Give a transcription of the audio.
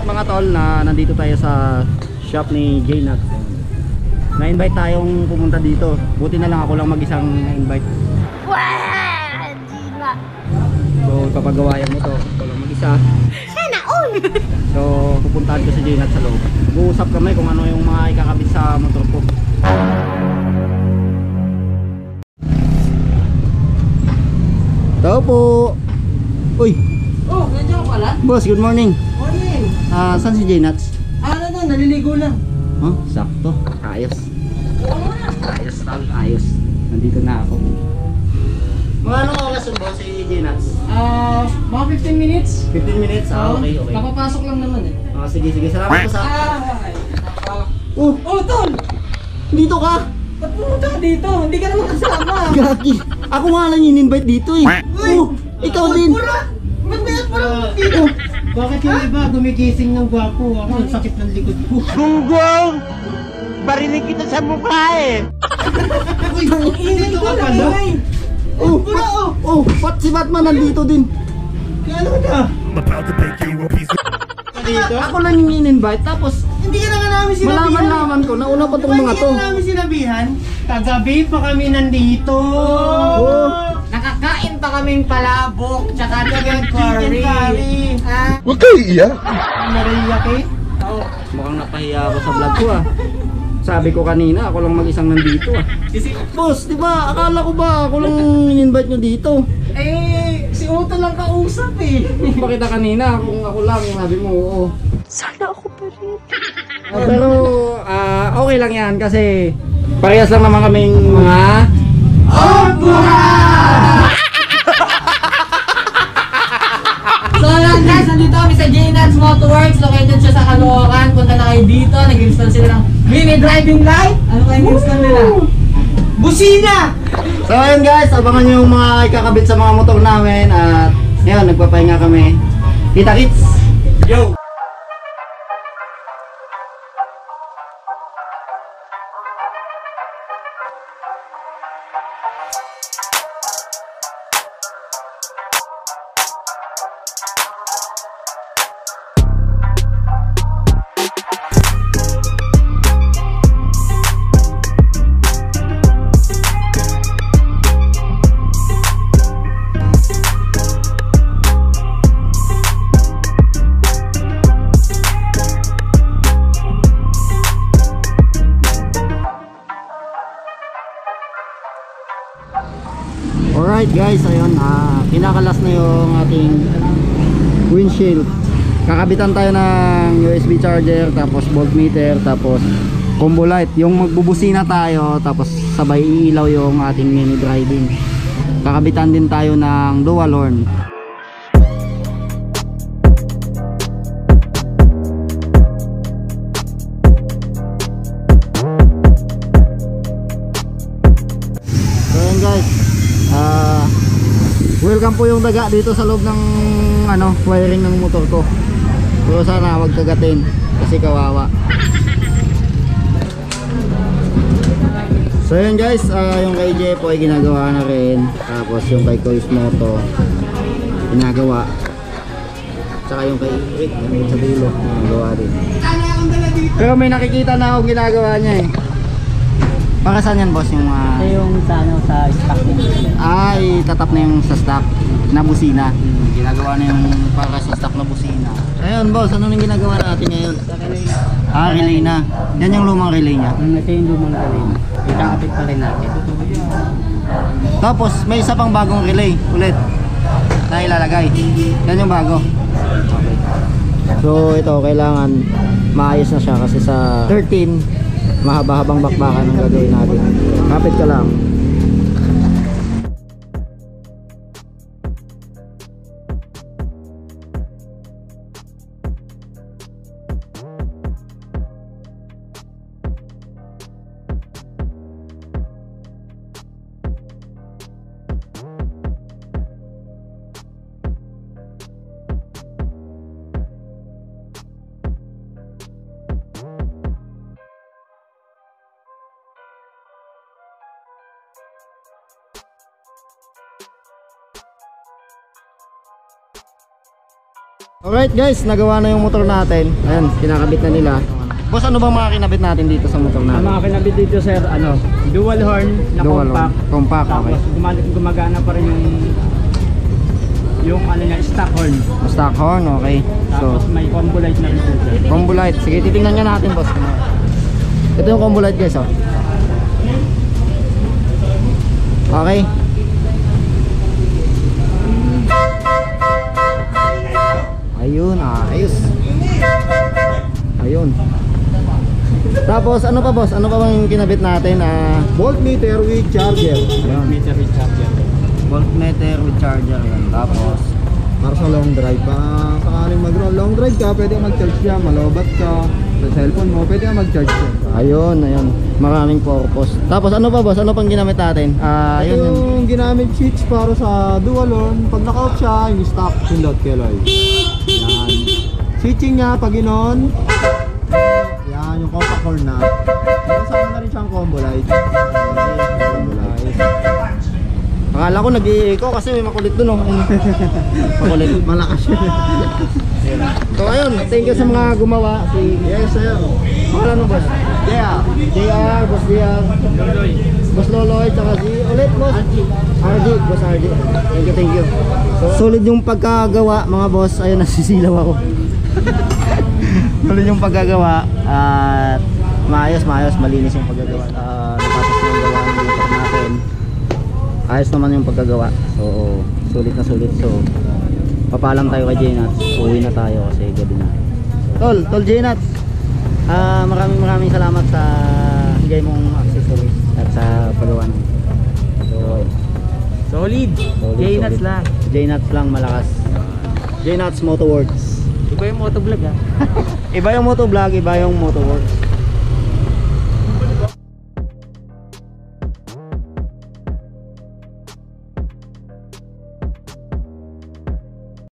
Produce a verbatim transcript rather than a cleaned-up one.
at mga tol na nandito tayo sa shop ni J-Nut. Na-invite tayong pumunta dito. Buti na lang ako lang mag-isang na-invite. So papagawayan mo to. Ako lang mag-isa. Sana all! So pupuntahan ko si J-Nut sa loob. Mag-uusap kami kung ano yung mga ikakabit sa motor ko. Tao po. Uy. Oh, nandiyan ka pala? Boss, good morning. Morning. Ah, saan si J-Nut? Ah, ano na, naliligo lang. Huh? Sakto. Ayos. Ayos, tol. Ayos. Nandito na ako. Mga anong oras yung boss si J-Nut? Ah, mga fifteen minutes. fifteen minutes? Ah, okay, okay. Napapasok lang naman eh. Ah, sige, sige. Salamat po sa... Ah, okay. Ah, Oh, oh, tol! dito ka! Ba't pumunta ka dito? Hindi ka naman kasama. Gagi! Ako nga lang in-invite dito eh. Oh, ikaw din. Pura! Ba't mayat pala dito? Oh, Bakit yung iba gumigising ng gwapo? Ako ang sakit ng likod ko. Gunggong! Barinig kita sa mukha eh! Uy, ang ingay ko lang eh. oh, oh, oh, Pat si Batman nandito din. Ano ka? Dito? Ako lang yung in-invite tapos Hindi ka na nga namin sinabihan. malaman-laman ko nauna pa tong mga Hindi to. ka na namin sinabihan. Kagabi pa kami nandito. Oh. Nakakain pa kaming palabok, tsaka chicken curry. Ah, Huwag kayo iiyak! Nariyak eh. oh. Mukhang napahiya ako sa vlog ko ah. Sabi ko kanina ako lang mag-isang nandito ah. Boss, di ba? Akala ko ba ako lang in-invite nyo dito? Eh, si Otto lang kausap eh. Bakit kanina kung ako lang sabi mo oo. Sana ako pa rin. Ah, pero ah, okay lang yan kasi parehas lang naman kaming mga So lang guys, nandito kami sa J-Nuts Motorworks. Located siya sa Caloocan. Punta na kayo dito. Nag-install sila ng mini driving light. Ano kayo nag-install nila? Busina! So ayun guys, abangan nyo yung mga ikakabit sa mga motor namin at ngayon nagpapahinga kami. Kita kits! Yo! Alright guys, ayun, ah, kinakalas na yung ating windshield. Kakabitan tayo ng U S B charger, tapos voltmeter, tapos combo light. Yung magbubusina tayo, tapos sabay iilaw yung ating mini driving. Kakabitan din tayo ng dual horn. So ayun guys, ah, welcome po yung daga dito sa loob ng ano, wiring ng motor ko. Pero sana wag kagatin kasi kawawa. So yun guys, uh, yung kay Jepo ay ginagawa na rin. Tapos yung kay Kois Moto ginagawa. Tsaka yung kay Rick yung sa dulo ginagawa din. Pero may nakikita na akong ginagawa niya eh. Para saan yan boss yung uh, Ito yung sa, ano, sa stock nito. ay tatap na yung sa stock na busina. Ginagawa na yung para sa stock na busina. Ayun boss, ano nang ginagawa natin ngayon? Ah, relay na. Yan yung lumang relay niya. Hmm, ito yung lumang galing. Itakapit pa rin natin. Tapos may isa pang bagong relay ulit na ilalagay. Yan yung bago. Okay. So ito kailangan maayos na siya kasi sa thirteen mahaba-habang bakbakan ang gagawin natin. Kapit ka lang. Alright guys, nagawa na yung motor natin. Ayan, kinakabit na nila. Boss, ano bang mga kinabit natin dito sa motor Ang natin? mga kinabit dito sir, ano, dual horn na Dual compact. horn. Compact, okay. Tapos gumag- gumagana pa rin yung yung ano niya, stock horn. Stock horn, okay. So, Tapos may combo light na rin po sir. combo light. Sige, titingnan nga natin boss. Ito yung combo light guys, oh. Okay. Ayun, ayos. Ayun. Tapos ano pa boss? Ano pa bang kinabit natin? Ah, Voltmeter with charger. ayun. Meter with charger. Voltmeter with charger yan. Tapos Para sa long drive. Para sakaling mag long drive ka, pwede ka mag-charge siya. Malobat ka sa cellphone mo, pwede ka mag-charge siya. ayun, ayun. Maraming purpose. Tapos ano pa boss? Ano pang ginamit natin? Ah, Ito ayun yung yung ginamit switch para sa dual horn. Pag naka-off siya, yung stock pindot keloy. Yan. Switching niya pag inon. Yan, yung compact horn na. Kasama na rin siyang combo light. Combo light. akala ko nag-i-echo kasi may makulit dun, oh. Makulit. Malakas siya. So ayun, thank you sa mga gumawa. Si Yes, sir. Pangalan mo boss? Yeah. J R, Boss D R, Boss Loloy, tsaka si ulit boss R D, Boss R D. Thank you, thank you. So, solid yung pagkagawa mga boss. Ayun, nasisilaw ako. Solid yung pagkagawa at maayos, maayos, malinis yung pagkagawa. Ah, natapos na yung gawa ng motor natin. Ayos naman yung pagkagawa. So, sulit na sulit. So, papalam tayo kay J-Nuts. Uwi na tayo kasi gabi na. Tol, Tol J-Nuts. Ah, maraming maraming salamat sa bigay mong accessories at sa paggawa ng. So, Solid. solid, J-Nuts solid. lang. J-Nuts lang, malakas. J-Nuts Motoworks. Iba yung motovlog ha. Iba yung motovlog, iba yung motoworks.